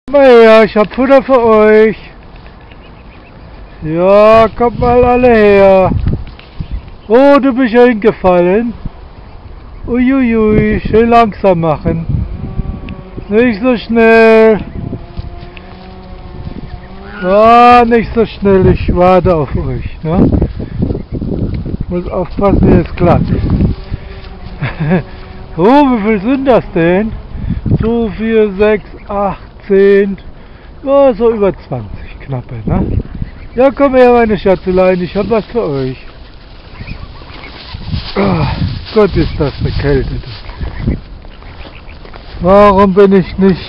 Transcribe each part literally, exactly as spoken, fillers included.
Ja, ich hab Futter für euch. Ja, kommt mal alle her. Oh, du bist ja hingefallen. Uiuiui, schön langsam machen. Nicht so schnell. Ah, nicht so schnell, ich warte auf euch. Ne? Muss aufpassen, hier ist glatt. Oh, wie viel sind das denn? zwei, vier, sechs, acht, zehn, ja, so über zwanzig knappe, ne? Ja, komm her, meine Schatzelein, ich hab was für euch. Oh, Gott, ist das eine Kälte. Warum bin ich nicht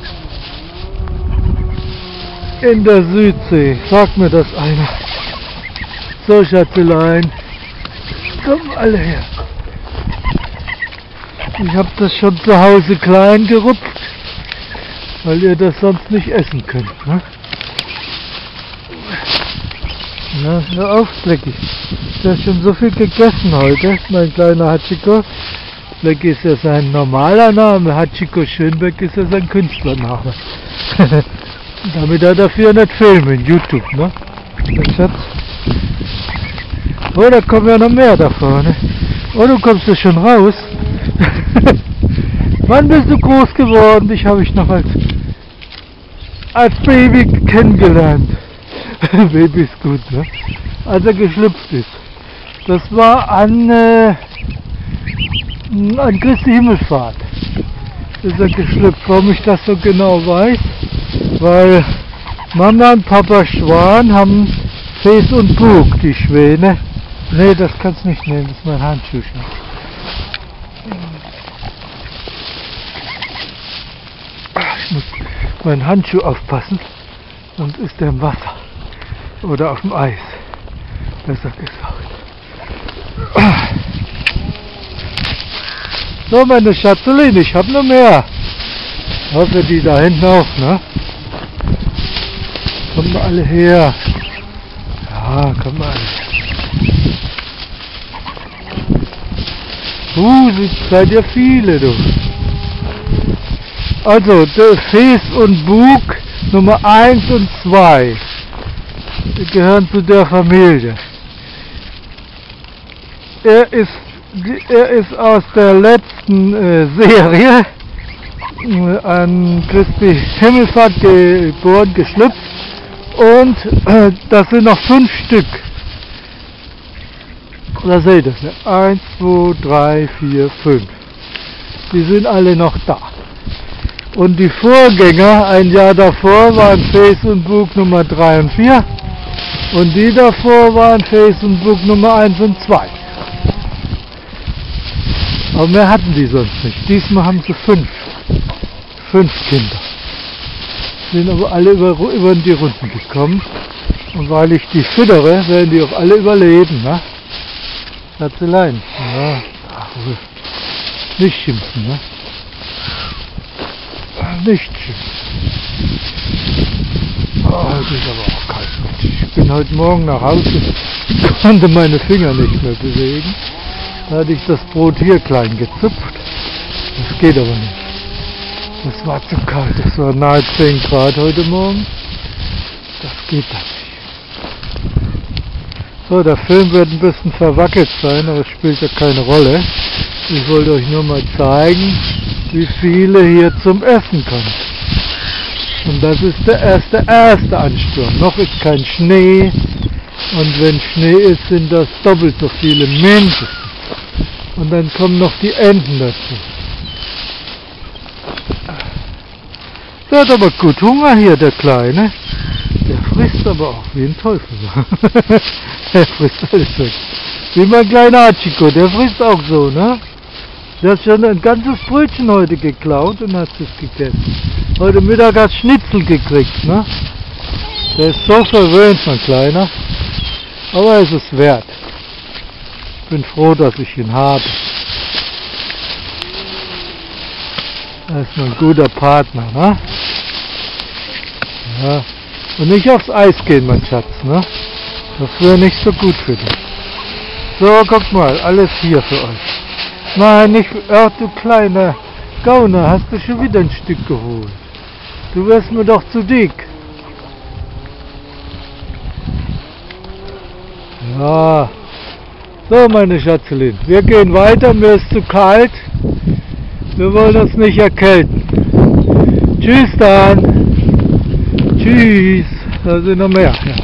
in der Südsee? Sag mir das einer. So, Schatzelein, komm alle her. Ich hab das schon zu Hause klein gerupft, weil ihr das sonst nicht essen könnt. Ne? Na, hör auf, Blackie. Du hast schon so viel gegessen heute, mein kleiner Hachiko. Blackie ist ja sein normaler Name, Hachiko Schönbeck ist ja sein Künstlername. Damit er dafür nicht filmen, YouTube, ne? Der Schatz. Oh, da kommen ja noch mehr da vorne. Oh, du kommst ja schon raus. Wann bist du groß geworden? Dich habe ich noch als, als Baby kennengelernt. Baby ist gut, ne? Als er geschlüpft ist. Das war an, äh, an Christi Himmelfahrt. Ist er geschlüpft. Warum ich das so genau weiß? Weil Mama und Papa Schwan haben Fes und Bug, die Schwäne. Nee, das kannst du nicht nehmen, das ist mein Handschuh. Ich muss meinen Handschuh aufpassen, sonst ist er im Wasser oder auf dem Eis. Besser gesagt. So, meine Schatzelin, ich habe noch mehr. Ich hoffe, die da hinten auch, ne? Kommt mal alle her. Ja, kommt mal alle. Uh, seid ihr viele, du. Also, der Fes und Bug Nummer eins und zwei gehören zu der Familie. Er ist, er ist aus der letzten äh, Serie äh, an Christi Himmelfahrt geboren, geschlüpft, und äh, das sind noch fünf Stück. Da seht ihr es, eins, zwei, drei, vier, fünf. Die sind alle noch da. Und die Vorgänger, ein Jahr davor, waren Fes und Bug Nummer drei und vier. Und die davor waren Fes und Bug Nummer eins und zwei. Aber mehr hatten die sonst nicht. Diesmal haben sie fünf. Fünf Kinder. Sind aber alle über, über die Runden gekommen. Und weil ich die füttere, werden die auch alle überleben. Ne? Schatzelein. Ja, ach, nicht schimpfen, ne? Nicht schimpfen. Oh, heute ist aber auch kalt. Ich bin heute Morgen nach Hause, konnte meine Finger nicht mehr bewegen. Da hatte ich das Brot hier klein gezupft. Das geht aber nicht. Das war zu kalt. Es war nahe zehn Grad heute Morgen. Das geht dann nicht. So, der Film wird ein bisschen verwackelt sein, aber es spielt ja keine Rolle. Ich wollte euch nur mal zeigen, wie viele hier zum Essen kommen. Und das ist der erste, erste Ansturm. Noch ist kein Schnee. Und wenn Schnee ist, sind das doppelt so viele mindestens. Und dann kommen noch die Enten dazu. Der hat aber gut Hunger hier, der Kleine. Der frisst aber auch wie ein Teufel. Der frisst alles weg. Wie mein kleiner Hachiko, der frisst auch so, ne? Der hat schon ein ganzes Brötchen heute geklaut und hat es gegessen. Heute Mittag hat Schnitzel gekriegt, ne? Der ist so verwöhnt, mein Kleiner. Aber er ist es wert. Ich bin froh, dass ich ihn habe. Er ist ein guter Partner, ne? Ja. Und nicht aufs Eis gehen, mein Schatz, ne? Das wäre nicht so gut für dich. So, guck mal, alles hier für euch. Nein, nicht, ach du kleiner Gauner, hast du schon wieder ein Stück geholt. Du wirst mir doch zu dick. Ja. So, meine Schatzelein, wir gehen weiter, mir ist zu kalt. Wir wollen uns nicht erkälten. Tschüss dann. Tschüss. Da sind noch mehr. Ja.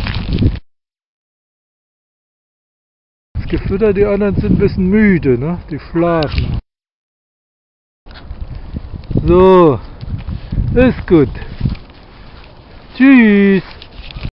Das Gefütter, die anderen sind ein bisschen müde, ne? Die schlafen. So. Ist gut. Tschüss.